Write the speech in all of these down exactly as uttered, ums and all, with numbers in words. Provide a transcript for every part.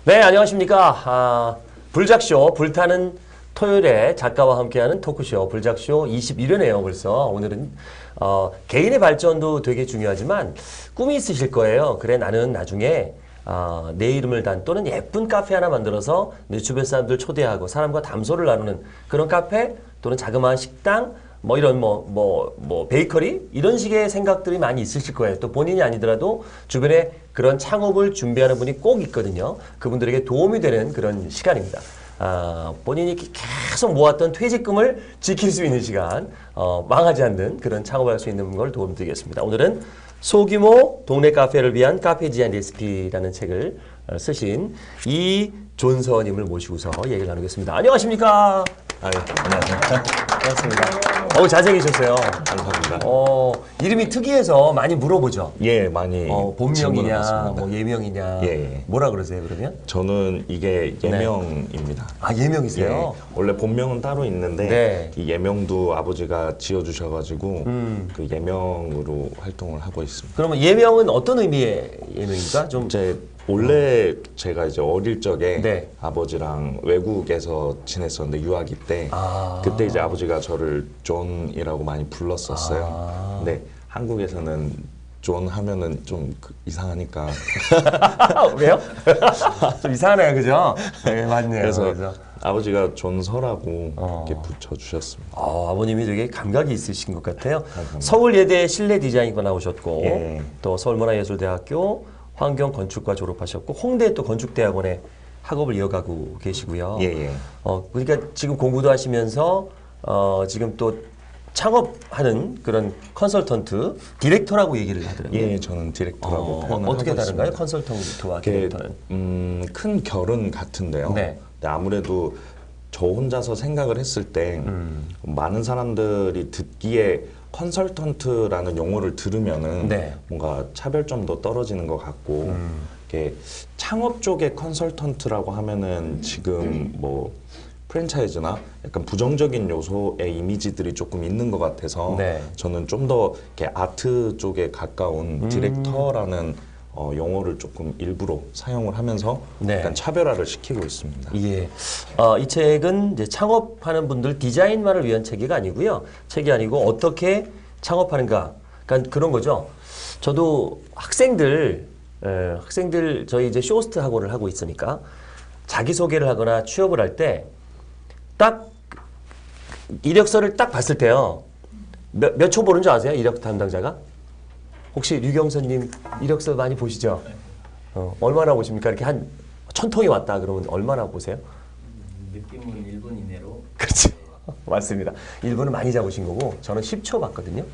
네, 안녕하십니까. 아, 불작쇼, 불타는 토요일에 작가와 함께하는 토크쇼, 불작쇼 이십일 회네요, 벌써. 오늘은, 어, 개인의 발전도 되게 중요하지만 꿈이 있으실 거예요. 그래, 나는 나중에, 어, 내 이름을 단 또는 예쁜 카페 하나 만들어서 내 주변 사람들 초대하고 사람과 담소를 나누는 그런 카페 또는 자그마한 식당, 뭐 이런 뭐, 뭐, 뭐, 베이커리? 이런 식의 생각들이 많이 있으실 거예요. 또 본인이 아니더라도 주변에 그런 창업을 준비하는 분이 꼭 있거든요. 그분들에게 도움이 되는 그런 시간입니다. 아, 본인이 계속 모았던 퇴직금을 지킬 수 있는 시간, 어, 망하지 않는 그런 창업을 할 수 있는 걸 도움드리겠습니다. 오늘은 소규모 동네 카페를 위한 카페 디자인 레시피라는 책을 쓰신 이존서님을 모시고서 얘기를 나누겠습니다. 안녕하십니까? 아, 예. 안녕하세요. 반갑습니다. 어우, 잘생기셨어요. 감사합니다. 어, 이름이 특이해서 많이 물어보죠. 예, 많이. 어, 본명이냐, 질문을 뭐 예명이냐. 예, 예. 뭐라 그러세요, 그러면? 저는 이게 예명입니다. 아, 예명이세요? 예, 원래 본명은 따로 있는데 네. 이 예명도 아버지가 지어주셔가지고 음. 그 예명으로 활동을 하고 있습니다. 그러면 예명은 어떤 의미의 예명입니까? 좀. 제 원래 제가 이제 어릴 적에 네. 아버지랑 외국에서 지냈었는데 유아기 때 아. 그때 이제 아버지가 저를 존이라고 많이 불렀었어요. 아. 근데 한국에서는 존 하면은 좀 그 이상하니까 왜요? 좀 이상하네요, 그죠? 네, 맞네요. 그래서 그래서. 아버지가 존서라고 어. 이렇게 붙여주셨습니다. 아, 아버님이 되게 감각이 있으신 것 같아요. 감사합니다. 서울예대 실내 디자인과 나오셨고, 예. 또 서울문화예술대학교 환경건축과 졸업하셨고, 홍대 또 건축대학원에 학업을 이어가고 계시고요. 예, 예. 어, 그러니까 지금 공부도 하시면서, 어, 지금 또 창업하는 그런 컨설턴트, 디렉터라고 얘기를 하더라고요. 예, 저는 디렉터라고 어, 표현을 어떻게 하고 다른가요? 있습니다. 컨설턴트와 이게, 디렉터는? 음, 큰 결은 같은데요. 네. 근데 아무래도 저 혼자서 생각을 했을 때 음. 많은 사람들이 듣기에 컨설턴트라는 용어를 들으면은 네. 뭔가 차별점도 떨어지는 것 같고 음. 이렇게 창업 쪽의 컨설턴트라고 하면은 지금 뭐 프랜차이즈나 약간 부정적인 요소의 이미지들이 조금 있는 것 같아서 네. 저는 좀 더 이렇게 아트 쪽에 가까운 음. 디렉터라는 어, 용어를 조금 일부러 사용을 하면서 네. 약간 차별화를 시키고 있습니다. 예. 어, 이 책은 이제 창업하는 분들 디자인만을 위한 책이 아니고요. 책이 아니고 어떻게 창업하는가. 그러니까 그런 거죠. 저도 학생들, 에, 학생들 저희 이제 쇼호스트 학원을 하고 있으니까 자기소개를 하거나 취업을 할 때 딱 이력서를 딱 봤을 때요. 몇, 몇 초 보는 줄 아세요? 이력 담당자가? 혹시 류경선님 이력서 많이 보시죠? 어, 얼마나 보십니까? 이렇게 한 천 통이 왔다 그러면 얼마나 보세요? 느낌은 일 분 이내로. 그렇죠. 맞습니다. 일 분은 많이 잡으신 거고 저는 십 초 봤거든요.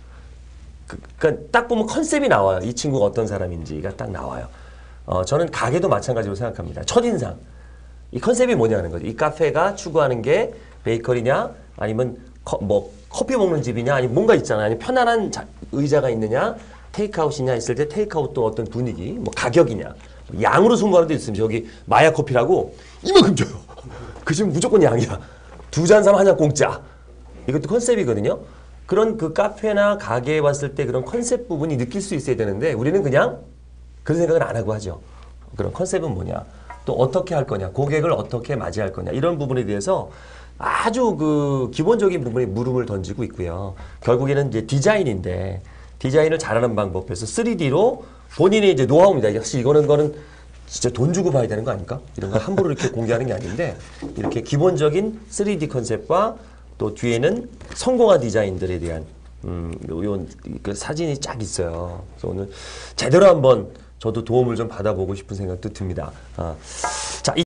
그, 그러니까 딱 보면 컨셉이 나와요. 이 친구가 어떤 사람인지가 딱 나와요. 어, 저는 가게도 마찬가지로 생각합니다. 첫인상. 이 컨셉이 뭐냐는 거죠. 이 카페가 추구하는 게 베이커리냐 아니면 커, 뭐 커피 먹는 집이냐 아니면 뭔가 있잖아요. 아니면 편안한 자, 의자가 있느냐 테이크아웃이냐 있을 때 테이크아웃도 어떤 분위기 뭐 가격이냐 양으로 승부하는 데 있습니다. 저기 마야 커피라고 이만큼 줘요. 그 집은 무조건 양이야. 두 잔 사면 한 잔 공짜. 이것도 컨셉이거든요. 그런 그 카페나 가게에 왔을 때 그런 컨셉 부분이 느낄 수 있어야 되는데 우리는 그냥 그런 생각을 안 하고 하죠. 그런 컨셉은 뭐냐. 또 어떻게 할 거냐. 고객을 어떻게 맞이할 거냐. 이런 부분에 대해서 아주 그 기본적인 부분에 물음을 던지고 있고요. 결국에는 이제 디자인인데 디자인을 잘하는 방법에서 쓰리디로 본인의 이제 노하우입니다. 역시 이거는 거는 진짜 돈 주고 봐야 되는 거 아닙니까? 이런 걸 함부로 이렇게 공개하는 게 아닌데 이렇게 기본적인 쓰리디 컨셉과 또 뒤에는 성공한 디자인들에 대한 음, 요런 그 사진이 쫙 있어요. 그래서 오늘 제대로 한번 저도 도움을 좀 받아보고 싶은 생각도 듭니다. 아, 자.